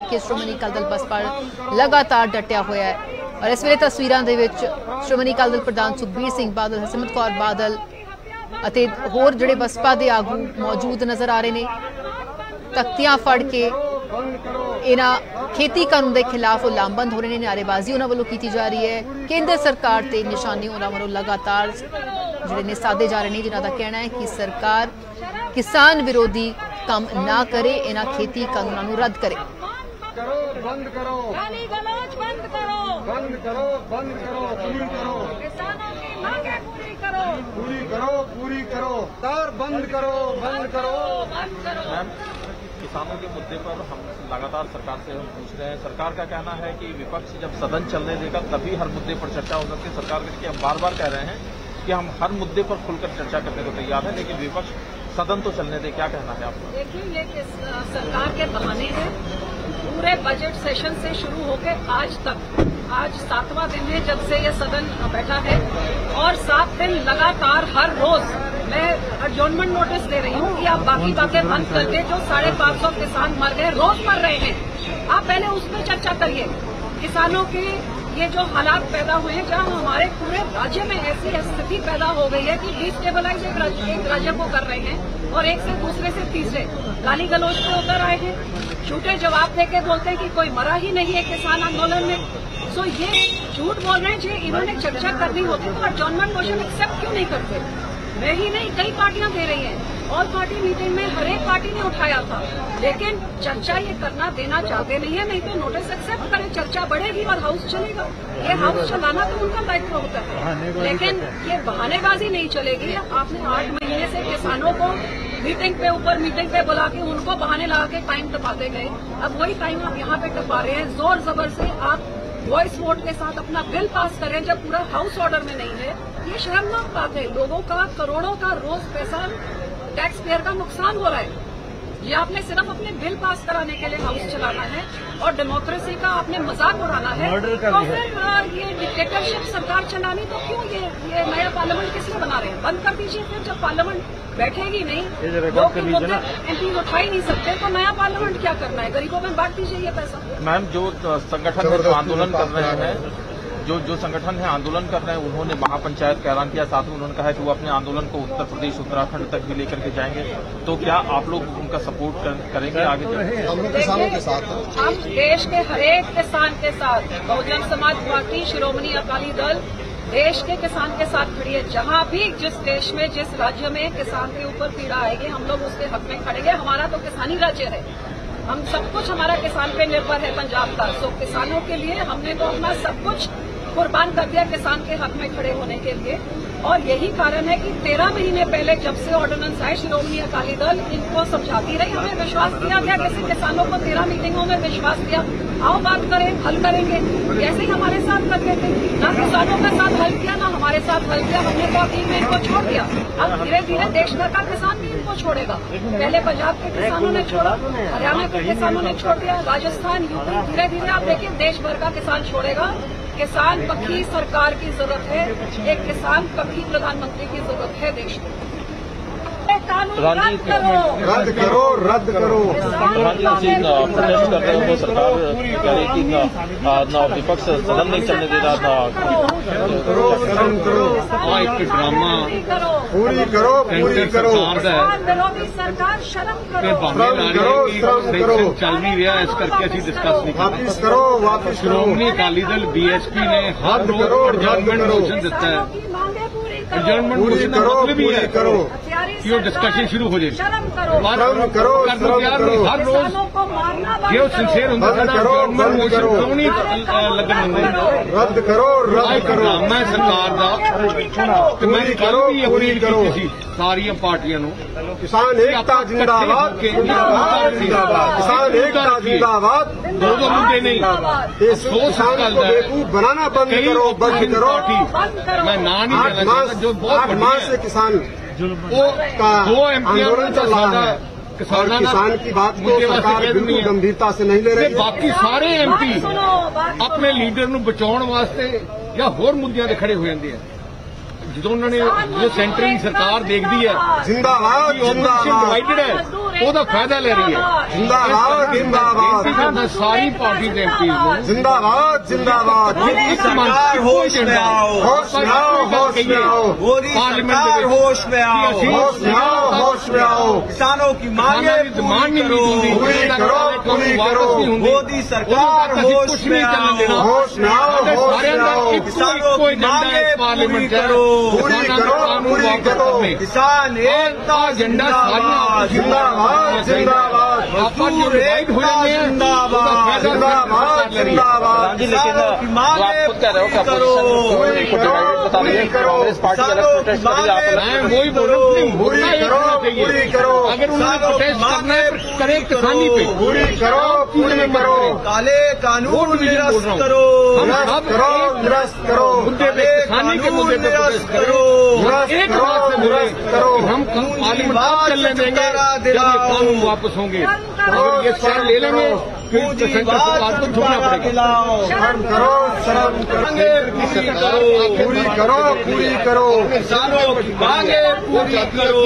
कि श्रोमणी अकाली दल बसपा लगातार डटिया होया है और इस वेले तस्वीरां दे विच श्रोमणी अकाली दल प्रधान सुखबीर सिंह बादल, हरसिमरत कौर बादल अते होर जिहड़े बसपा दे आगू मौजूद नज़र आ रहे ने। तख्तियां फड़ के इन्हां खेती कानून के खिलाफ लामबंद हो रहे हैं, नारेबाजी उन्हां वल्लों की जा रही है। केंद्र सरकार ते निशाने उन्हां वल्लों लगातार जिहड़े ने साधे जा रहे हैं, जिन्हां दा कहना है कि सरकार किसान विरोधी काम ना करे, इन्हां खेती कानूनां नूं रद्द करे। बंद करो, गाली गलौज बंद करो, बंद करो, बंद करो, पूरी करो, किसानों की मांगे पूरी करो, पूरी करो, पूरी करो, तार बंद करो, बंद करो, बंद करो। किसानों के मुद्दे पर हम लगातार सरकार से हम पूछ रहे हैं। सरकार का कहना है कि विपक्ष जब सदन चलने देगा तभी हर मुद्दे पर चर्चा हो सकती है। सरकार के हम बार बार कह रहे हैं कि हम हर मुद्दे पर खुलकर चर्चा करने को तैयार हैं, लेकिन विपक्ष सदन तो चलने दे। क्या कहना है आपका? देखिए, ये सरकार के बहाने हैं। पूरे बजट सेशन से शुरू होकर आज तक, आज 7वां दिन है जब से ये सदन बैठा है और 7 दिन लगातार हर रोज मैं एडजॉर्नमेंट नोटिस दे रही हूँ कि आप बाकी बातें बंद करके जो 550 किसान मर गए, रोज मर रहे हैं, आप पहले उस पर चर्चा करिए। किसानों के ये जो हालात पैदा हुए हैं, जहाँ हमारे पूरे राज्य में ऐसी स्थिति पैदा हो गई है कि डिस्टेबलाइज एक राज्य को कर रहे हैं और एक से दूसरे से तीसरे गाली गलौज पे उतर आए हैं, झूठे जवाब देके बोलते हैं कि कोई मरा ही नहीं है किसान आंदोलन में। सो ये झूठ बोल रहे हैं। जी इन्होंने चर्चा करनी होती तो एडजॉर्नमेंट मोशन एक्सेप्ट क्यों नहीं करते? मैं ही नहीं, कई पार्टियां दे रही हैं। ऑल पार्टी मीटिंग में हर एक पार्टी ने उठाया था, लेकिन चर्चा ये करना देना चाहते नहीं है। नहीं तो नोटिस एक्सेप्ट करें, चर्चा बढ़ेगी और हाउस चलेगा। ये हाउस चलाना तो उनका दायित्व होता है, लेकिन ये बहानेबाजी नहीं चलेगी। आपने 8 महीने से किसानों को मीटिंग पे ऊपर मीटिंग पे बुला के उनको बहाने लगा के टाइम टपाते गए। अब वही टाइम आप यहाँ पे टपा रहे हैं। जोर जबर से आप वॉइस वोट के साथ अपना बिल पास करें जब पूरा हाउस ऑर्डर में नहीं है। ये शर्मनाक बात है। लोगों का करोड़ों का रोज पैसा टैक्स पेयर का नुकसान हो रहा है। ये आपने सिर्फ अपने बिल पास कराने के लिए हाउस चलाना है और डेमोक्रेसी का आपने मजाक उड़ाना है। तो फिर ये डिक्टेटरशिप सरकार चलानी, तो क्यों ये नया पार्लियामेंट किस लिए बना रहे हैं? बंद कर दीजिए। फिर जब पार्लियामेंट बैठेगी नहीं, लोग मुद्दे एमपी उठा ही नहीं सकते, तो नया पार्लियामेंट क्या करना है? गरीबों में बांट दीजिए ये पैसा। मैम, जो संगठन है जो आंदोलन कर रहे हैं, जो संगठन है आंदोलन कर रहे हैं, उन्होंने महापंचायत का ऐलान किया। साथ में उन्होंने कहा कि वो अपने आंदोलन को उत्तर प्रदेश, उत्तराखंड तक भी लेकर के जाएंगे। तो क्या आप लोग उनका सपोर्ट करेंगे आगे? हम लोग किसानों के साथ हैं। हम देश के हरेक किसान के साथ, बहुजन समाज पार्टी, श्रोमणी अकाली दल देश के किसान के साथ खड़ी है। जहां भी जिस देश में, जिस राज्य में किसान के ऊपर पीड़ा आएगी, हम लोग उसके हक में खड़ेंगे। हमारा तो किसानी राज्य है, हम सब कुछ हमारा किसान पे निर्भर है पंजाब का। सो किसानों के लिए हमने तो अपना सब कुछ कुर्बान कर दिया किसान के हक में खड़े होने के लिए। और यही कारण है कि 13 महीने पहले जब से ऑर्डिनेंस आए, श्रोमणी अकाली दल इनको समझाती रही, हमें विश्वास दिया गया। जैसे किसानों को 13 मीटिंगों में विश्वास दिया, आओ बात करें, हल करेंगे। जैसे ही हमारे साथ करते थे, ना किसानों के साथ हल किया, ना हमारे साथ हल किया। हमने तो अभी में इनको छोड़ दिया। अब धीरे धीरे देश भर का किसान भी इनको छोड़ेगा। पहले पंजाब के किसानों ने छोड़ा, हरियाणा के किसानों ने छोड़ दिया, राजस्थान, यूपी, धीरे धीरे आप देखिए देश भर का किसान छोड़ेगा। किसान पक्षी सरकार की जरूरत है, एक किसान पक्षी प्रधानमंत्री की जरूरत है देश में। कानून रद्द करो, रद्द करो, रद्द करो। प्रोटेस्ट कर रहे हो, सरकार कह रही कि ना विपक्ष सदन नहीं चलने दे रहा था। करो, शर्म करो, एक ड्रामा पूरी करो, पूरी करो। विरोधी सरकार शर्म करो, श्रम करो। चल नहीं रहा, इस करके असं डिस्कस नहीं वापिस करो, वापिस करो। श्रोमणी अकाली दल बीएसपी ने हर रोज एडजॉर्नमेंट मोशन दिता है। एडजॉर्नमेंट मोशन का मतलब भी है कि वो डिस्कशन शुरू हो जाए। शर्म करो, श्रम करो, श्रम करो। हर रोज जो सिंसेर होंगे एडजॉर्नमेंट मोशन क्यों नहीं लगन होंगे? रद्द करो, रद्द करो। मैं सरकार का मैं कल भी अपील की सारिया पार्टियां किसान एकता जिंदाबाद, किसान एकता जिंदाबाद। दो मुद्दे नहीं, किसान को बेवकूफ बनाना बंद करो, बंद करो। मैं ना नहीं लेना चाहता, जो बहुत 8 माह से किसान का आंदोलन चल रहा है और किसान की बात को सरकार बिल्कुल गंभीरता से नहीं ले रही। बाकी सारे एमपी अपने लीडर ਨੂੰ ਬਚਾਉਣ ਵਾਸਤੇ ਜਾਂ ਹੋਰ ਮੁੱਦਿਆਂ ਤੇ ਖੜੇ ਹੋ ਜਾਂਦੇ ਆ। जो उन्होंने जो सेंटर की सरकार देखती है जिंदाबाद डिवाइडेड है ਉਹਦਾ फायदा ले रही है। जिंदाबाद जिंदाबाद सारी पार्टी के एमपीज को जिंदाबाद जिंदाबाद होश में आओ, होश में आओ, होश में आओ, पार्लियामेंट होश में आओ, होश में आओ, होश में आओ। किसानों की मांगे डिमांड पूरी करो, मोदी सरकार होश में आओ, होश में आओ, होश में आओ। किसानों की मांगे पूरी करो, पूरी करो। किसान एकता एजेंडा जिंदाबाद जिंदाबाद, मजदूर एकता जिंदाबाद जिंदाबाद जिंदाबाद। किसानों की मांगे पूरी करो, वही बोल पूरी करो। अगर उन्होंने प्रोटेस्ट करना है करे किसानी पे पूरी करो। काले कानून निरस्त करो, निरस्त करो, किसानी के मुद्दे पे प्रोटेस्ट करो। एक बात से बोले हम पार्लियामेंट तब चलने देंगे जब ये कानून वापस होंगे। अगर ये स्टैंड ले लेंगे फिर सेंटर सरकार को झुकना पड़ेगा। शर्म करो, शर्म पूरी करो। किसानों की मांगे पूरी करो।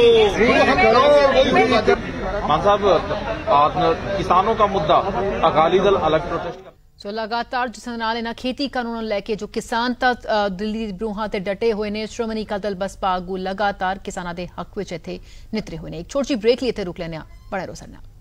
मान साहब, किसानों का मुद्दा अकाली दल अलग प्रोटेस्ट कर ਸੋ ਲਗਾਤਾਰ ਜਿਸ ਨਾਲ ਇਹਨਾਂ ਖੇਤੀ ਕਾਨੂੰਨਾਂ ਨੂੰ ਲੈ ਕੇ ਜੋ ਕਿਸਾਨ ਤਾਂ ਦਿੱਲੀ ਦੀ ਬਰੂਹਾਂ ਤੇ ਡਟੇ ਹੋਏ ਨੇ, ਸ਼੍ਰੋਮਣੀ ਅਕਾਲੀ ਦਲ ਬਸਪਾ ਆਗੂ ਲਗਾਤਾਰ ਕਿਸਾਨਾਂ ਦੇ ਹੱਕ ਵਿੱਚ ਇੱਥੇ ਨਿਤਰੇ ਹੋਏ ਨੇ। ਇੱਕ ਛੋਟੀ ਜਿਹੀ ਬ੍ਰੇਕ ਲਈ ਇੱਥੇ ਰੁਕ ਲੈਂਦੇ ਹਾਂ, ਬਣੇ ਰਹੋ ਸਾਡੇ ਨਾਲ।